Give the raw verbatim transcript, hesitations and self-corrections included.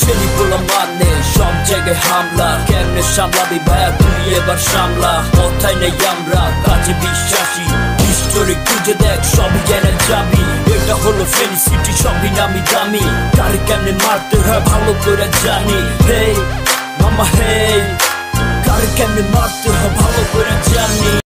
ছেলি বলা মানে সব জায়গায় হামলা কেমনে সামলাবি ভাইয়া তুই এবার সামলা কথাই নেই আমরা কাছে বিশ্বাসী হিস্টোরি খুঁজে দেখ সবই জেনে যাবি এটা হলো ফেনী সিটি সবই নামি দামি কার কেমনে মারতে হয় ভালো করে জানি হেই মামা হেই কার কেমনে মারতে হয় ভালো করে জানি